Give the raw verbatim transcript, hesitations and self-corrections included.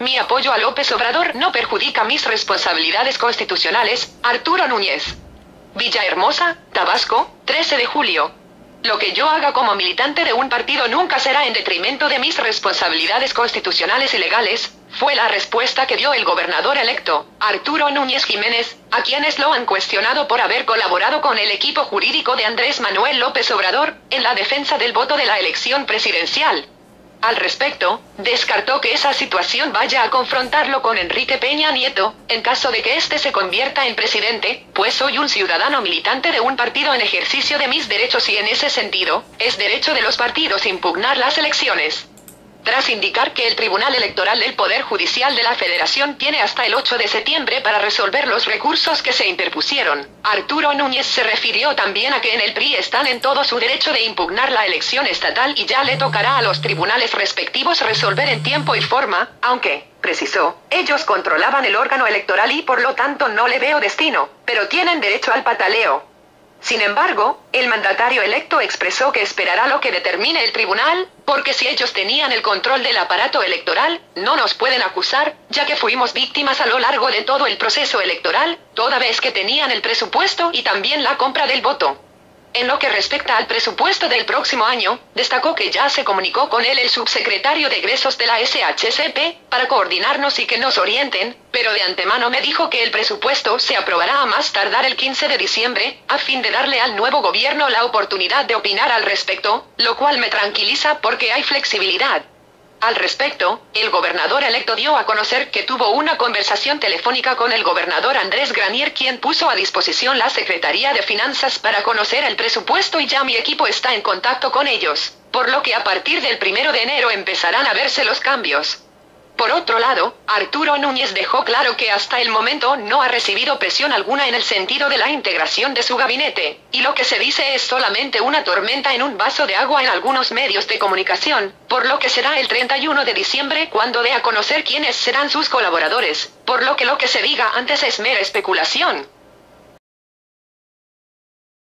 Mi apoyo a López Obrador no perjudica mis responsabilidades constitucionales. Arturo Núñez. Villahermosa, Tabasco, trece de julio. Lo que yo haga como militante de un partido nunca será en detrimento de mis responsabilidades constitucionales y legales, fue la respuesta que dio el gobernador electo, Arturo Núñez Jiménez, a quienes lo han cuestionado por haber colaborado con el equipo jurídico de Andrés Manuel López Obrador, en la defensa del voto de la elección presidencial. Al respecto, descartó que esa situación vaya a confrontarlo con Enrique Peña Nieto, en caso de que éste se convierta en presidente, pues soy un ciudadano militante de un partido en ejercicio de mis derechos y en ese sentido, es derecho de los partidos impugnar las elecciones. Tras indicar que el Tribunal Electoral del Poder Judicial de la Federación tiene hasta el ocho de septiembre para resolver los recursos que se interpusieron, Arturo Núñez se refirió también a que en el P R I están en todo su derecho de impugnar la elección estatal y ya le tocará a los tribunales respectivos resolver en tiempo y forma, aunque, precisó, ellos controlaban el órgano electoral y por lo tanto no le veo destino, pero tienen derecho al pataleo. Sin embargo, el mandatario electo expresó que esperará lo que determine el tribunal, porque si ellos tenían el control del aparato electoral, no nos pueden acusar, ya que fuimos víctimas a lo largo de todo el proceso electoral, toda vez que tenían el presupuesto y también la compra del voto. En lo que respecta al presupuesto del próximo año, destacó que ya se comunicó con él el subsecretario de egresos de la S H C P, para coordinarnos y que nos orienten, pero de antemano me dijo que el presupuesto se aprobará a más tardar el quince de diciembre, a fin de darle al nuevo gobierno la oportunidad de opinar al respecto, lo cual me tranquiliza porque hay flexibilidad. Al respecto, el gobernador electo dio a conocer que tuvo una conversación telefónica con el gobernador Andrés Granier, quien puso a disposición la Secretaría de Finanzas para conocer el presupuesto y ya mi equipo está en contacto con ellos, por lo que a partir del primero de enero empezarán a verse los cambios. Por otro lado, Arturo Núñez dejó claro que hasta el momento no ha recibido presión alguna en el sentido de la integración de su gabinete, y lo que se dice es solamente una tormenta en un vaso de agua en algunos medios de comunicación, por lo que será el treinta y uno de diciembre cuando dé a conocer quiénes serán sus colaboradores, por lo que lo que se diga antes es mera especulación.